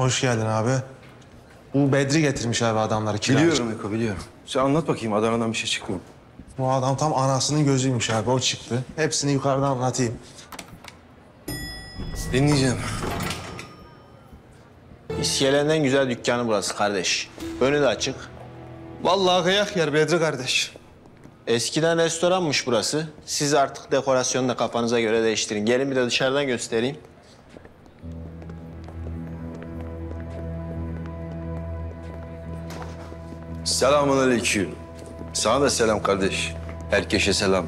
Hoş geldin abi. Bu Bedri getirmiş abi adamları kiracı. Biliyorum Eko, biliyorum. Sen anlat bakayım, Adana'dan bir şey çıktı mı? Bu adam tam anasının gözüymüş abi, o çıktı. Hepsini yukarıda anlatayım. Dinleyeceğim. İskelenin en güzel dükkanı burası kardeş. Önü de açık. Vallahi kıyak yer Bedri kardeş. Eskiden restoranmış burası. Siz artık dekorasyonu da kafanıza göre değiştirin. Gelin bir de dışarıdan göstereyim. Selamünaleyküm. Sana da selam kardeş. Herkese selam.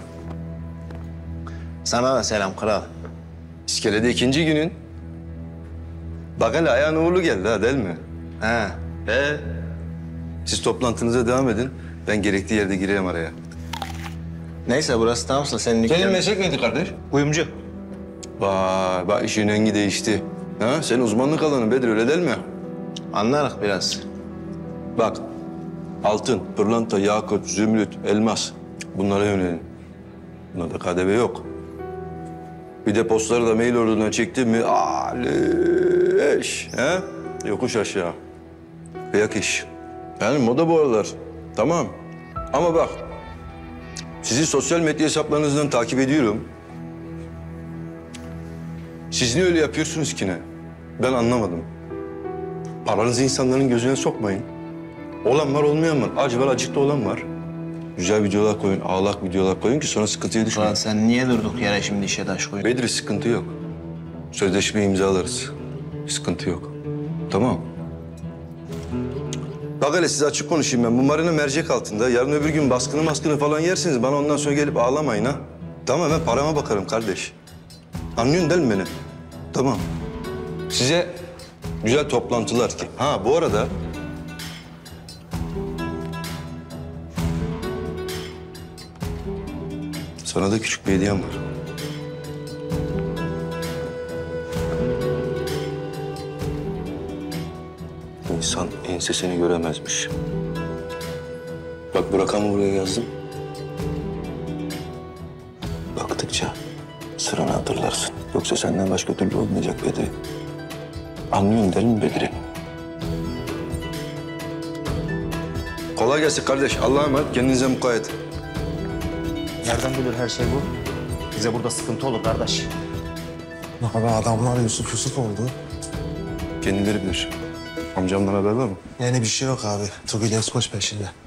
Sana da selam kral. İskelede ikinci günün. Bak hele ayağın uğurlu geldi ha, değil mi? He. Siz toplantınıza devam edin. Ben gerektiği yerde gireyim araya. Neyse burası tamamsa senin dükkanın. Senin meslek neydi kardeş? Kuyumcu. Vay, bak işin rengi değişti. Ha? Senin uzmanlık alanın Bedir, öyle değil mi? Anlarız biraz. Bak, altın, pırlanta, yakut, zümrüt, elmas. Bunlara yönelin. Bunlarda KDV yok. Bir de postları da mail order'dan çektin mi? Aleş. He? Yokuş aşağı. Kıyak iş. Yani moda bu aralar. Tamam. Ama bak, sizi sosyal medya hesaplarınızdan takip ediyorum. Siz niye öyle yapıyorsunuz ki ne? Ben anlamadım. Paranızı insanların gözüne sokmayın. Olan var, olmayan var. Acı var, acıklı olan var. Güzel videolar koyun, ağlak videolar koyun ki sonra sıkıntıya düşmeyin. Ulan sen niye durduk yere şimdi işe taş koyuyorsun? Bedri, sıkıntı yok. Sözleşme imzalarız. Sıkıntı yok. Tamam. Bak hele, size açık konuşayım ben. Bu marina mercek altında. Yarın öbür gün baskını falan yersiniz. Bana ondan sonra gelip ağlamayın ha. Tamam, ben parama bakarım kardeş. Anlıyorsun değil mi beni? Tamam. Size güzel toplantılar ki. Ha, bu arada... Sana da küçük bir hediyem var. İnsan ensesini göremezmiş. Bak, bu rakamı buraya yazdım. Baktıkça sıranı hatırlarsın. Yoksa senden başka türlü olmayacak Bedri. Anlıyorsun değil mi Bedri? Kolay gelsin kardeş. Allah'a emanet. Kendinize mukayyet. Nereden bilir her şey bu? Bize burada sıkıntı olur kardeş. Abi adamlar Yusuf oldu. Kendileri bilir. Amcamdan haber var mı? Yani bir şey yok abi. Tugil Özkoç peşinde.